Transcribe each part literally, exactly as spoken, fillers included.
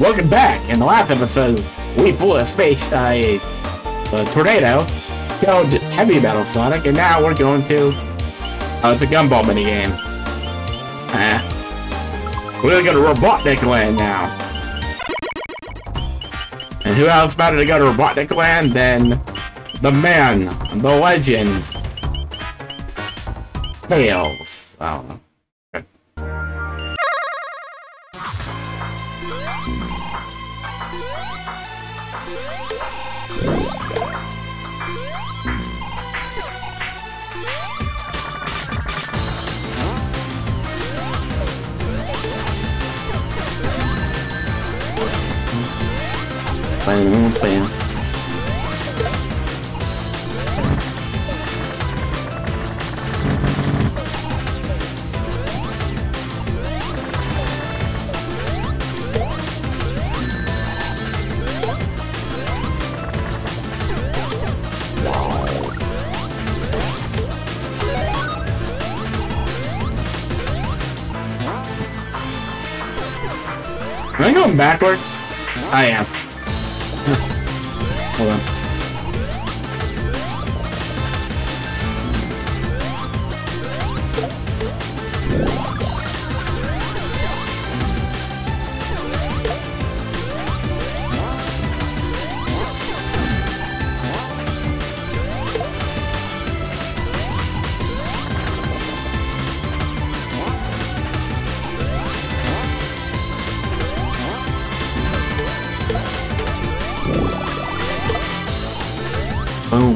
Welcome back. In the last episode, we flew a space, uh, a, a tornado, killed Heavy Metal Sonic, and now we're going to. Oh, it's a gumball minigame. Ah. We're going to Robotnik Land now. And who else better to go to Robotnik Land than the man, the legend, Tails. I don't know. Okay. Bam, bam. Am I going backwards? I am. Hold on. Boom.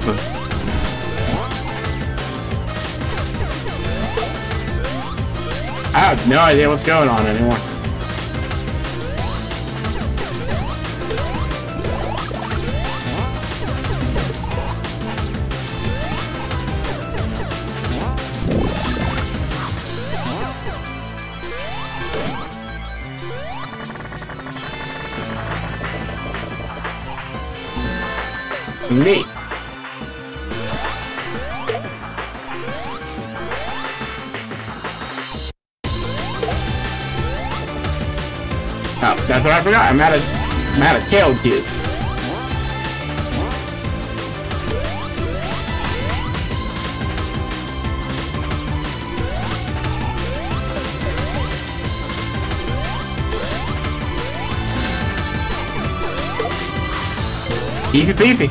I have no idea what's going on anymore. Neat. Oh, that's what I forgot. I'm out of, I'm out of tail juice. Easy peasy.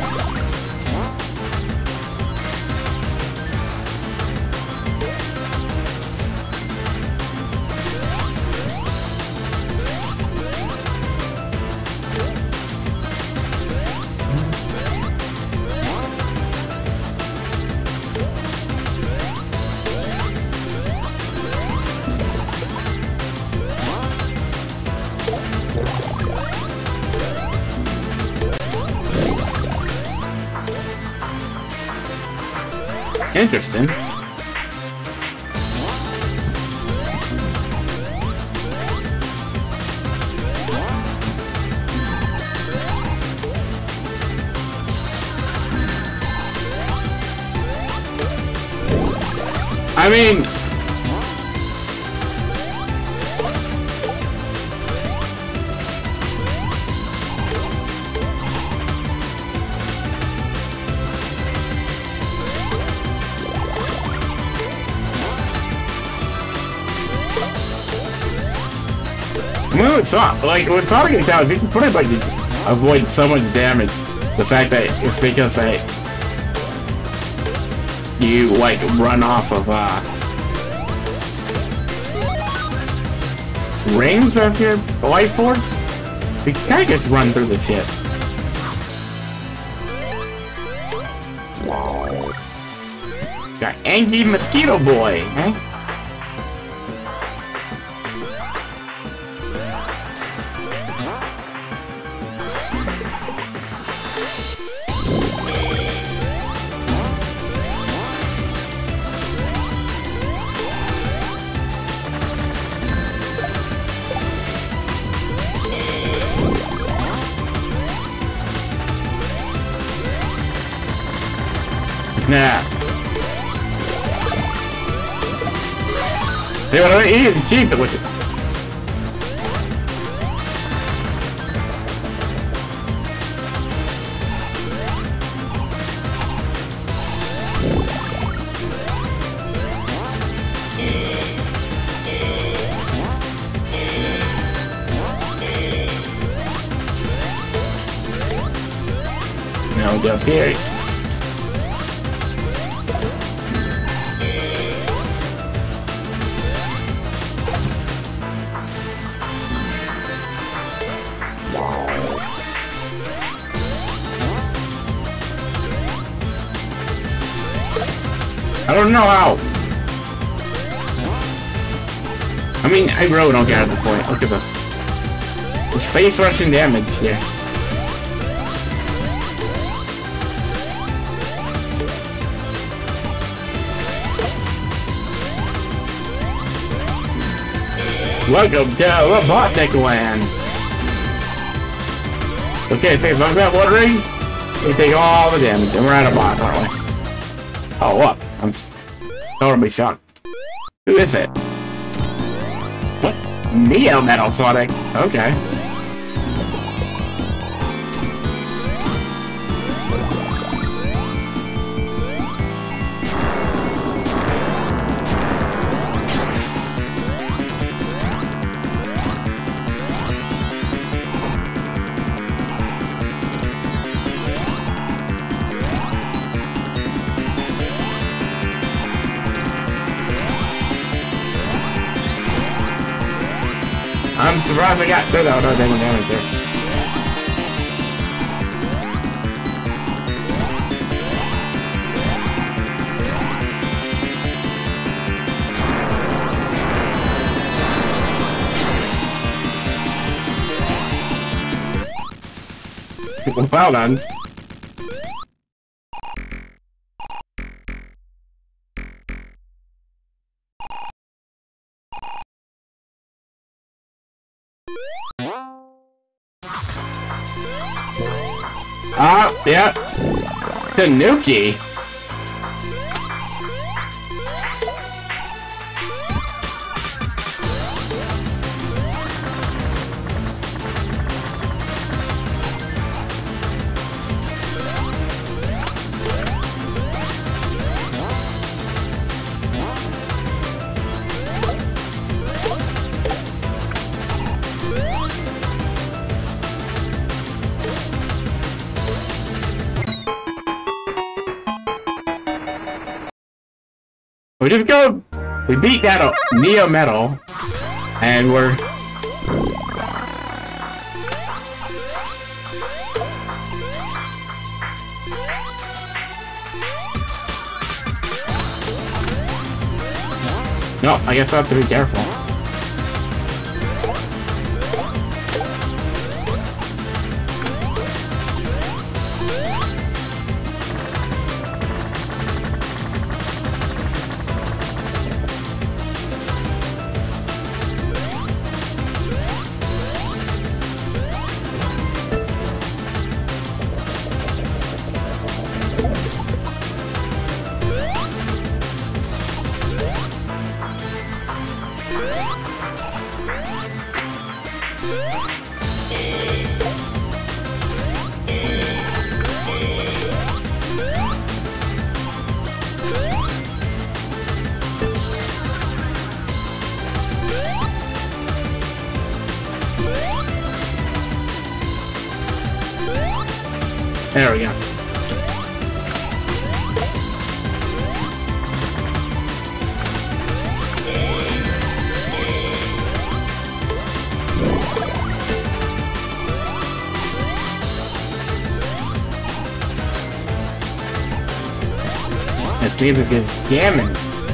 Interesting. I mean, well, it's not. Like, with Sonic Towers, you can pretty much avoid so much damage. The fact that it's because they, you, like, run off of, uh, rings as your life force. You kinda gets run through the shit. Got Angry Mosquito Boy, huh? Nah. See what I mean? He's cheap with it. I'll go up here. I don't know how. I mean, I really don't get at this point. Look at this. It's face rushing damage here. Welcome to Robotnik Land. Okay, so if I'm not watering, we take all the damage, and we're at a boss, aren't we? Oh, what? I'm totally shocked. Who is it? What? Neo Metal Sonic. Okay. I'm surprised I got through that without taking damage there. Well done. Ah, uh, yeah. Tanuki. We just go, we beat that Neo Metal, and we're... No, I guess I have to be careful. There we go. This music is jamming.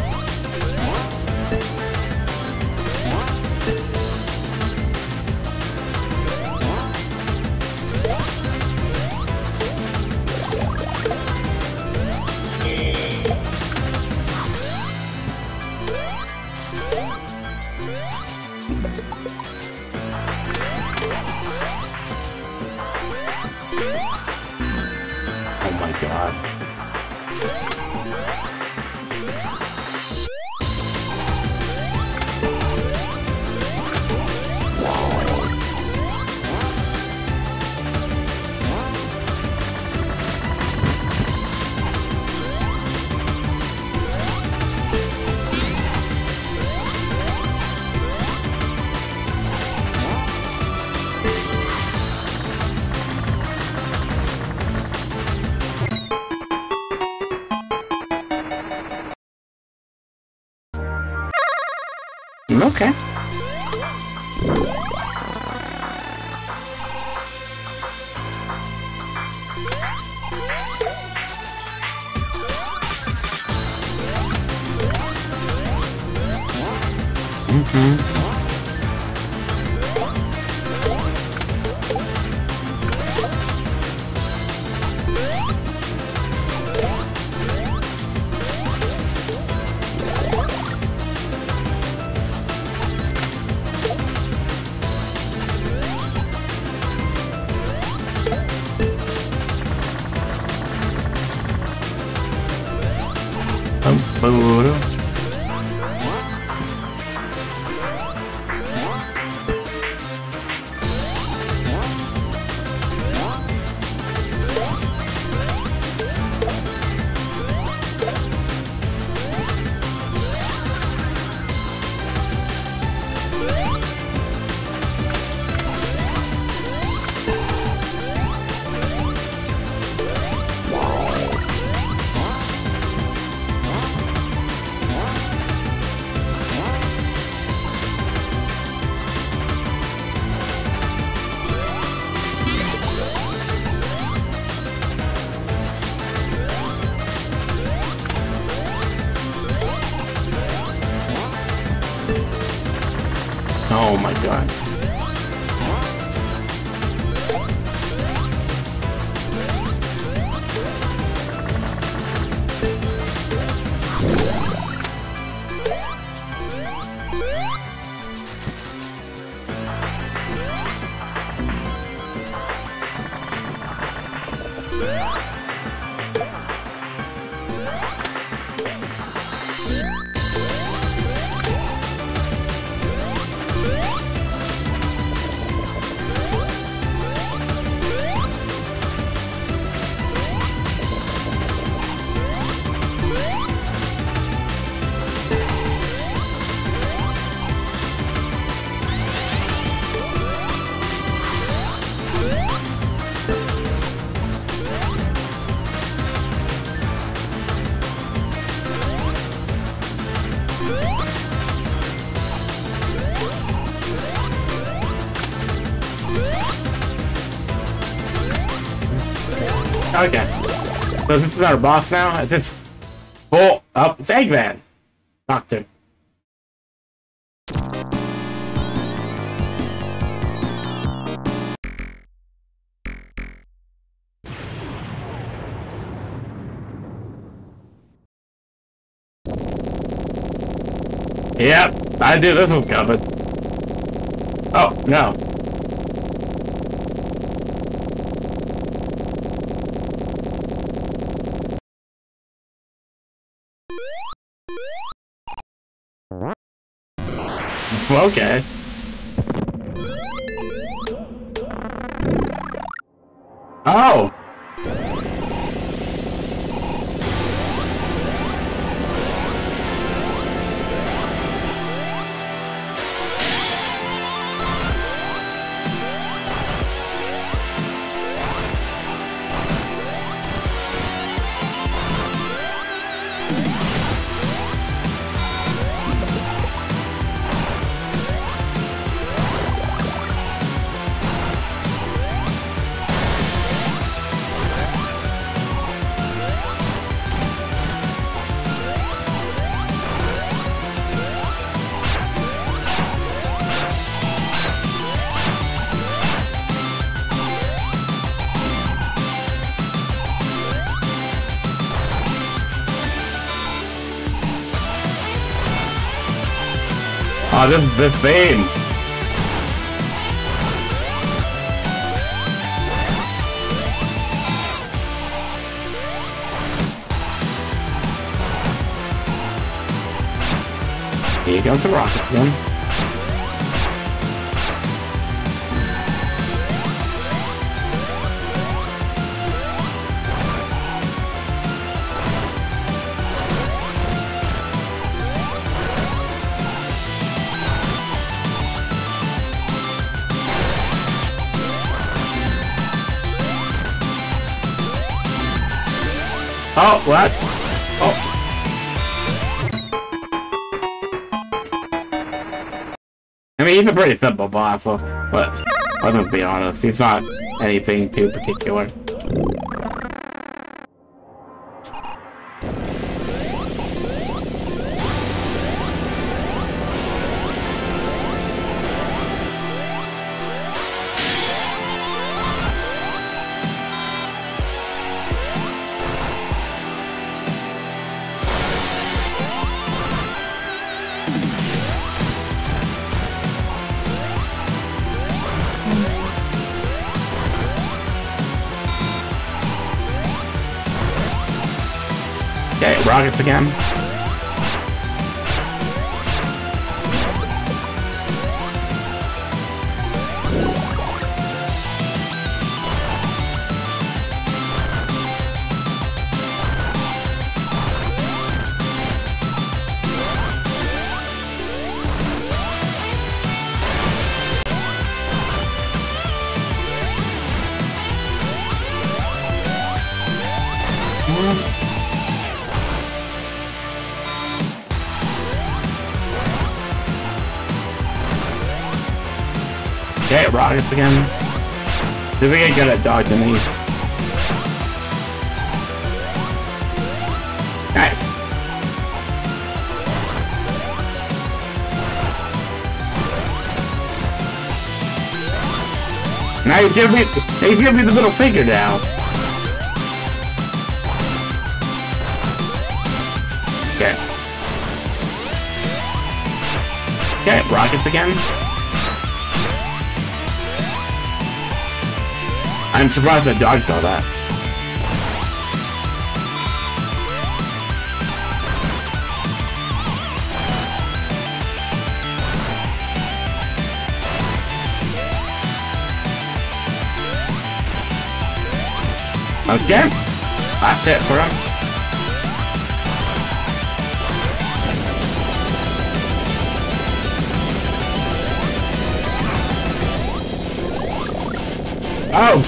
Oh my god. Okay. Mm-hmm. Oh my god. Okay. So this is our boss now? It's just full up. It's Eggman. Doctor. Yep, I knew this was coming. Oh, no. Okay. Oh! Oh, this is the theme. Here comes the rockets again. Oh, what? Oh. he's a pretty simple boss, so, but let's be honest, he's not anything too particular. Okay, rockets again. Okay, rockets again. Did we get good at dodging these? Nice. Now you give me, now you give me the middle finger now. Okay. Okay, rockets again. I'm surprised I dodged all that. Okay, that's it for him. Oh!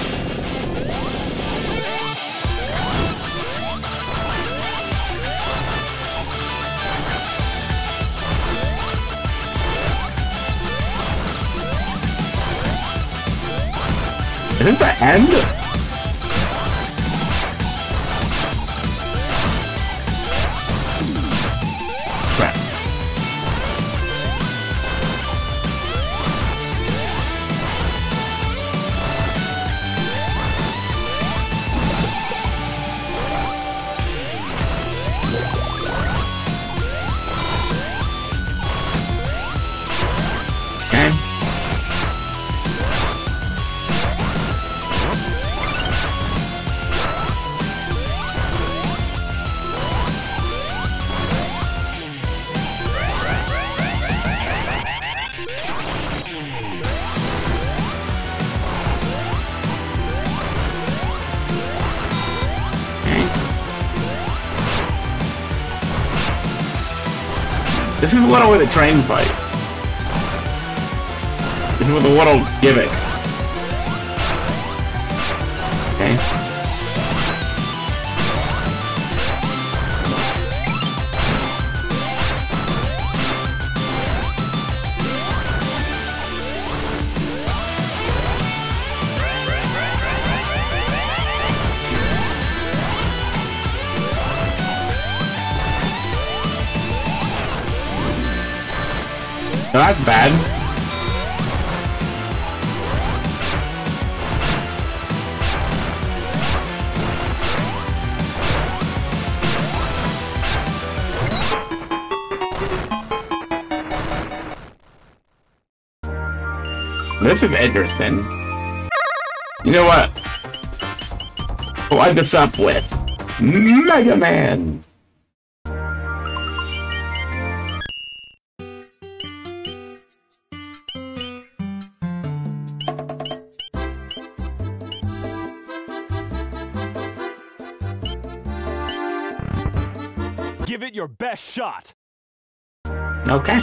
Is this the end? Crap. Okay. This is one with a train fight. This is with the little gimmicks. Okay. So that's bad. This is interesting. You know what? Wind this up with Mega Man. Give it your best shot. Okay.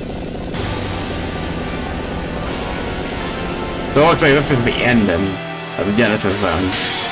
So it looks like this is the ending. of the Genesis zone.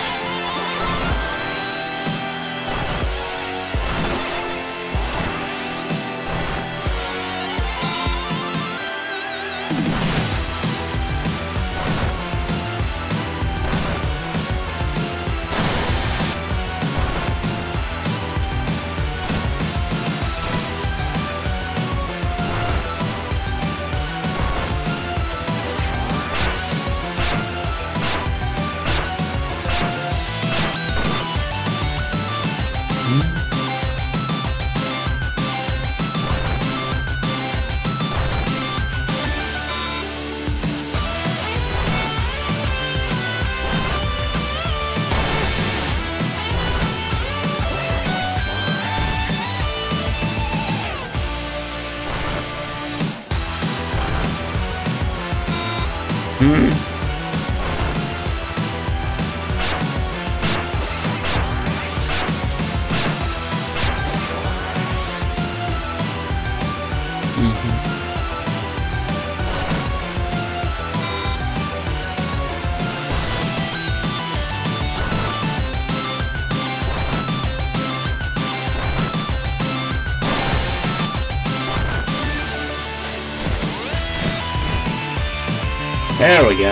There we go.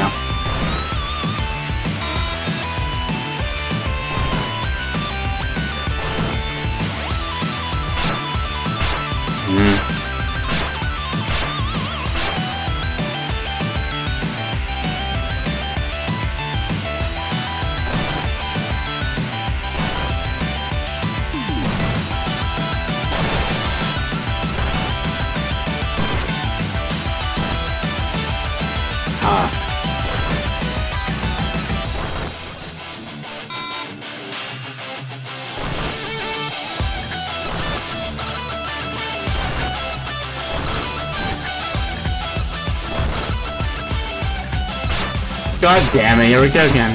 Mm. Ah. God damn it, here we go again.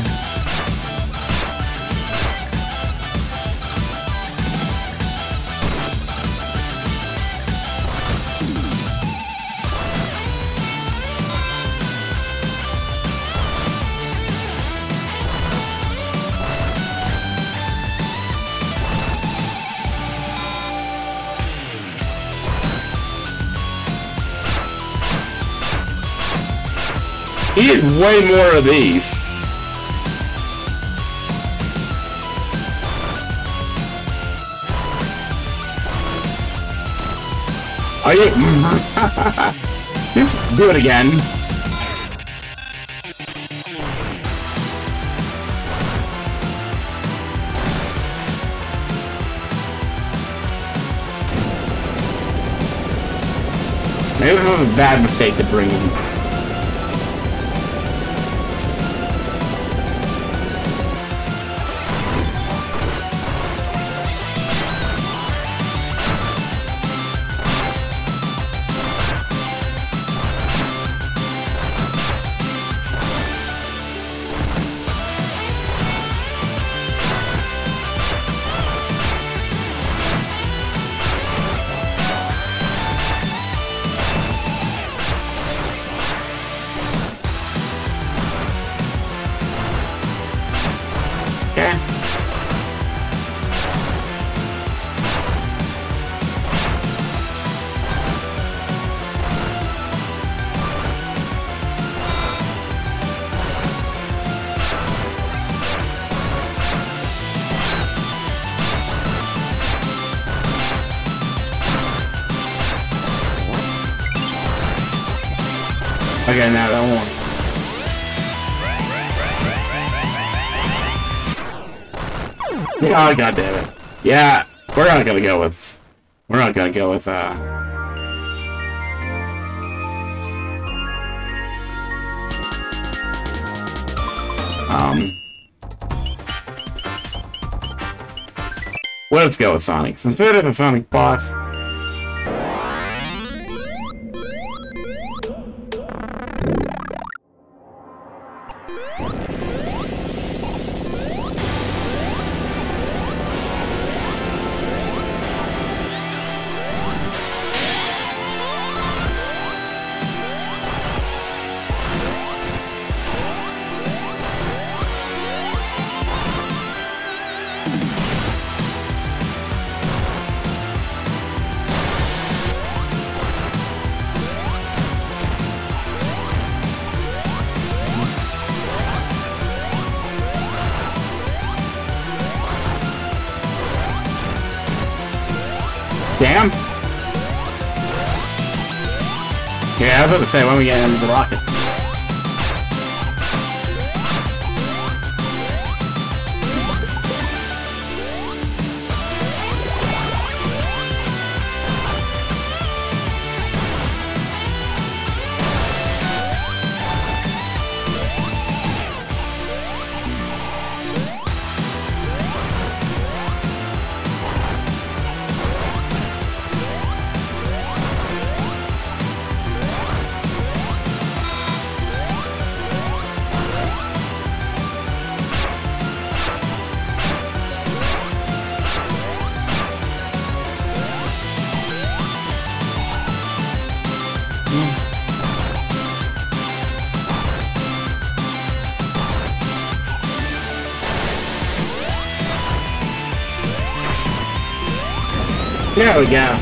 He did way more of these. Are you? Just do it again. Maybe it was a bad mistake to bring him. Okay, now that one. Oh, God damn it. Yeah, we're not gonna go with... We're not gonna go with, uh... Um... Let's go with Sonic. Since it is a Sonic boss... Damn. Yeah, I was about to say when we get into the rocket. There we go.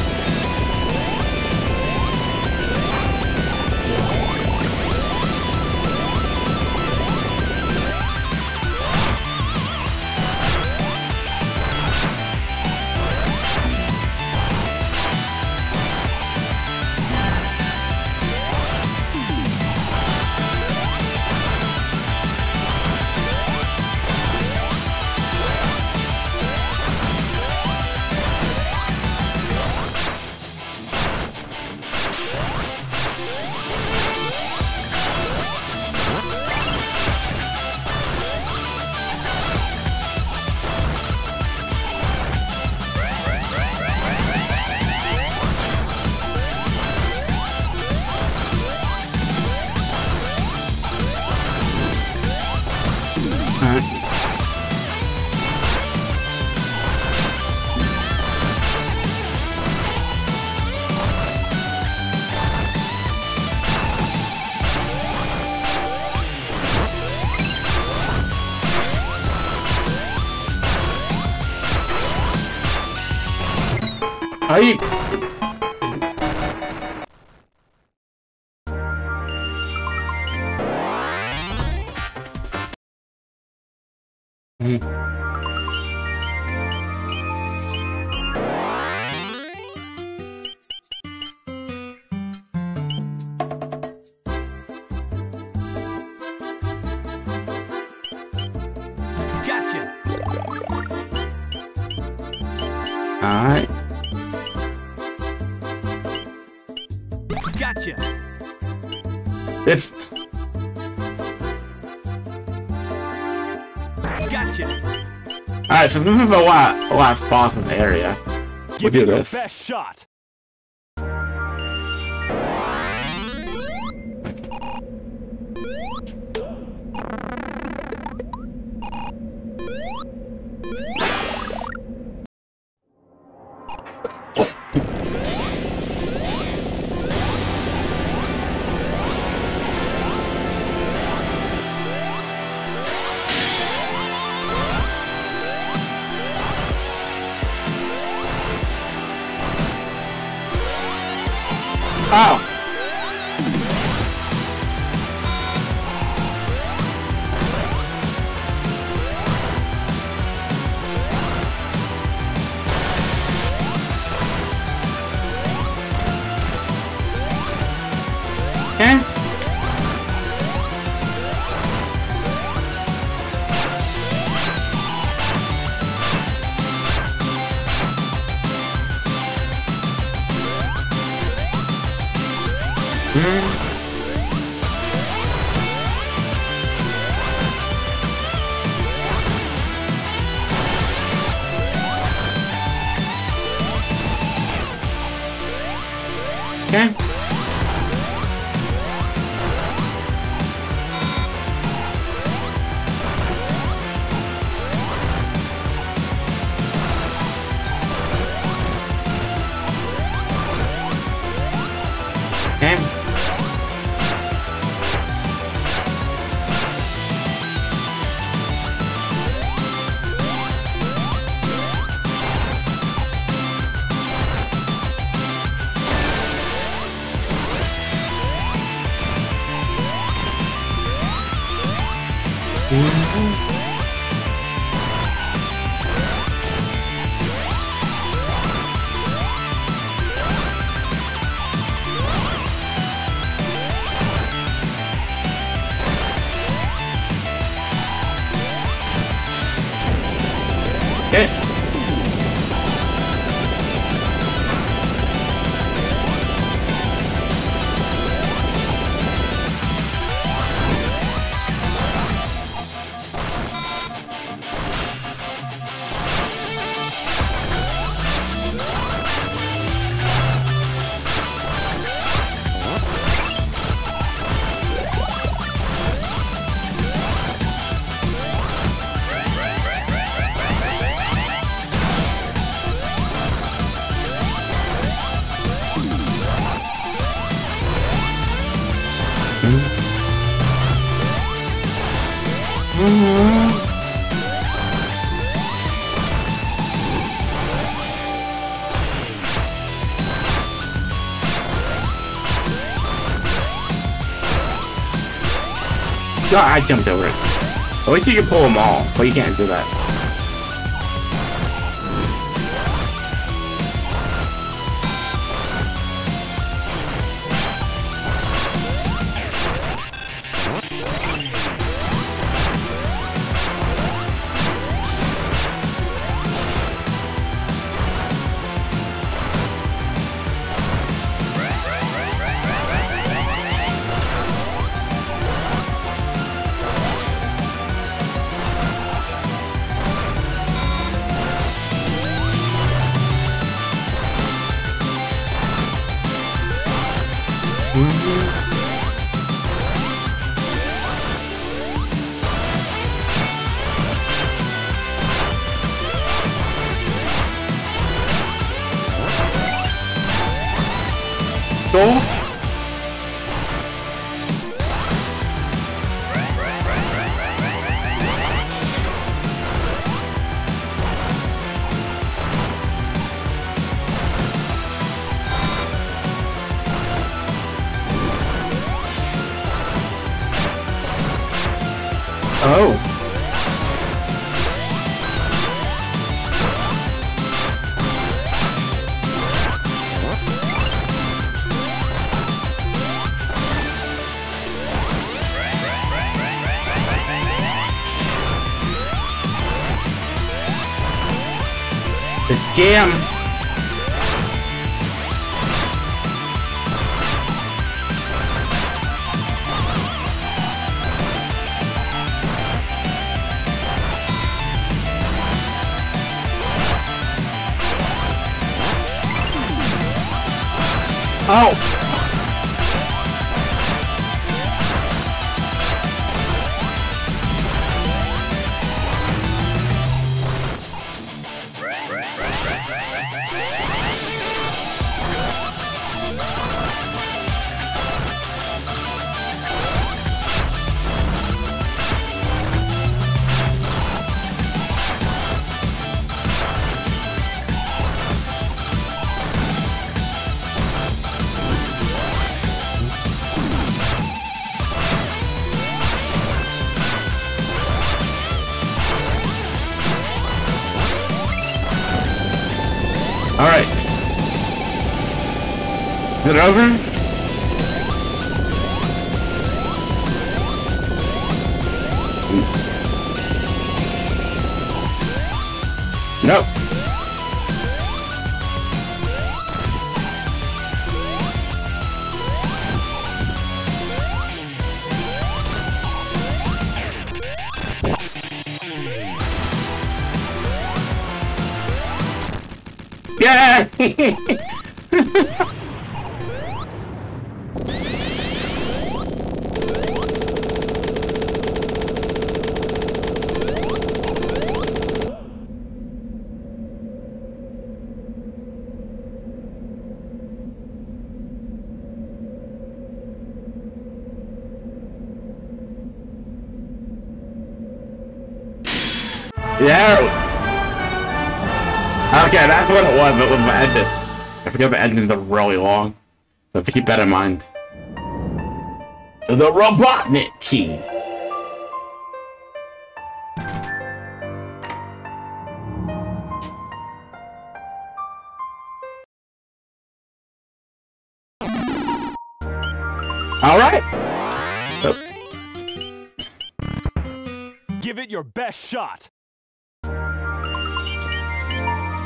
Are you? Mm-hmm. Gotcha. All right. Gotcha. This. Gotcha. All right, so this is the last, last boss in the area. We'll Give do it your this. best shot. Oh. Eh? Hmm. Okay. Okay. it. God, I jumped over it. At least you can pull them all, but you can't do that. Go. Oh. It's jam. Oh. All right. Is it over? Nope. Yeah! Yeah! Okay, that's what it was, but with my ending. I forget the endings are really long. So I have to keep that in mind. The Robotnik key. Alright. Give it your best shot.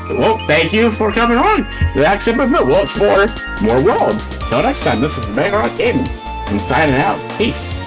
Well, thank you for coming on. The next episode, we'll explore more worlds. Till next time, this is Mega Rock Gaming. I'm signing out. Peace.